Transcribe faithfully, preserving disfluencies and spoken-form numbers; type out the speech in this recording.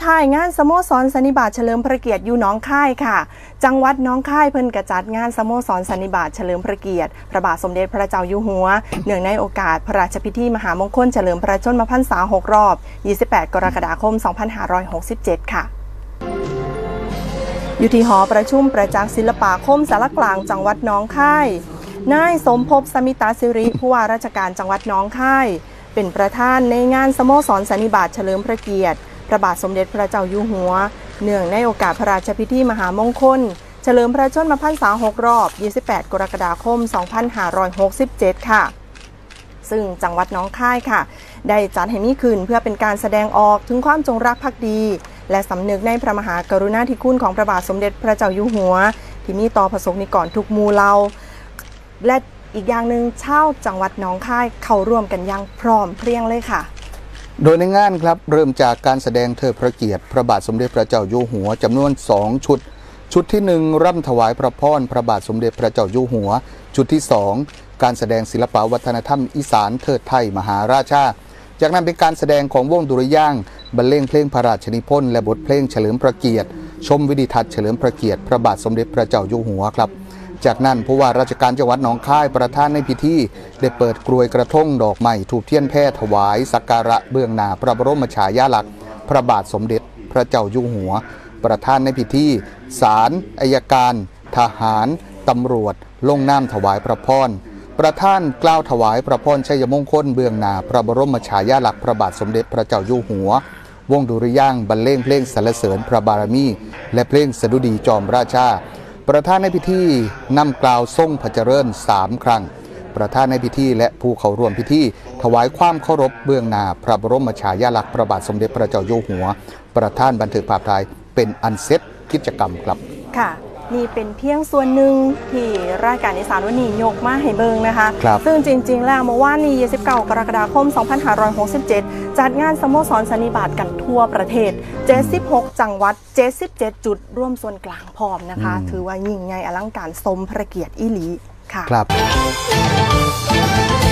ท้ายงานสโมสรสันนิบาตเฉลิมพระเกียรติอยู่หนองคายค่ะจังหวัดหนองคายเพิ่นกระจัดงานสโมสรสันนิบาตเฉลิมพระเกียรติพระบาทสมเด็จพระเจ้าอยู่หัวเนื่องในโอกาสพระราชพิธีมหามงคลเฉลิมพระชนมพรรษาหกรอบยี่สิบแปดกรกฎาคมสองพันห้าร้อยหกสิบเจ็ดค่ะอยู่ที่หอประชุมประจักษ์ศิลปาคมสารกลางจังหวัดหนองคายนายสมภพสมิตาสิริผู้ว่าราชการจังหวัดหนองคายเป็นประธานในงานสโมสรสันนิบาตเฉลิมพระเกียรติพระบาทสมเด็จพระเจ้าอยู่หัวเนื่องในโอกาสพระราชพิธีมหามงคลเฉลิมพระชนมพรรษาหกรอบยี่สิบแปดกรกฎาคมสองพันห้าร้อยหกสิบเจ็ดค่ะซึ่งจังหวัดหนองคายค่ะได้จัดให้มีขึ้นเพื่อเป็นการแสดงออกถึงความจงรักภักดีและสำนึกในพระมหากรุณาธิคุณของพระบาทสมเด็จพระเจ้าอยู่หัวที่มีต่อประสบนิกรทุกหมู่เหล่าและอีกอย่างหนึ่งชาวจังหวัดหนองคายเข้าร่วมกันอย่างพร้อมเพรียงเลยค่ะโดยในงานครับเริ่มจากการแสดงเทิดพระเกียรติพระบาทสมเด็จพระเจ้าอยู่หัวจำนวนสองชุดชุดที่หนึ่งร่ำถวายพระพรพระบาทสมเด็จพระเจ้าอยู่หัวชุดที่สองการแสดงศิลปวัฒนธรรมอีสานเทิดไทยมหาราชาจากนั้นเป็นการแสดงของวงดุริยางค์บรรเลงเพลงพระราชนิพนธ์และบทเพลงเฉลิมพระเกียรติชมวิดิทัศน์เฉลิมพระเกียรติพระบาทสมเด็จพระเจ้าอยู่หัวครับจากนั้นผู้ว่าราชการจังหวัดหนองคายประธานในพิธีได้เปิดกรวยกระทงดอกไม้ธูปเทียนแพร่ถวายสักการะเบื้องหน้าพระบรมฉายาลักษณ์พระบาทสมเด็จพระเจ้าอยู่หัวประธานในพิธีศาลอัยการทหารตำรวจลงนามถวายพระพรประธานกล่าวถวายพระพรชัยมงคลเบื้องหน้าพระบรมฉายาลักษณ์พระบาทสมเด็จพระเจ้าอยู่หัววงดุริยางค์บรรเลงเพลงสรรเสริญพระบารมีและเพลงสดุดีจอมราชาประธานในพิธีนำกล่าวทรงพระเจริญสามครั้งประธานในพิธีและผู้เข้าร่วมพิธีถวายความเคารพเบื้องหน้าพระบรมฉายาลักษณ์พระบาทสมเด็จพระเจ้าอยู่หัวประธานบันทึกภาพถ่ายเป็นอันเสร็จกิจกรรมครับค่ะนี่เป็นเพียงส่วนหนึ่งที่รายการอีสานวันนี้ยกมาให้เบิ่งนะคะซึ่งจริงๆแล้วเมื่อวานนี้ยี่สิบเก้ากรกฎาคมสองพันห้าร้อยหกสิบเจ็ดจัดงานสโมสรสันนิบาตกันทั่วประเทศเจ็ดสิบหกจังหวัดเจ็ดสิบเจ็ดจุดร่วมส่วนกลางพร้อมนะคะถือว่ายิ่งใหญ่อลังการสมพระเกียรติอีหลีค่ะครับ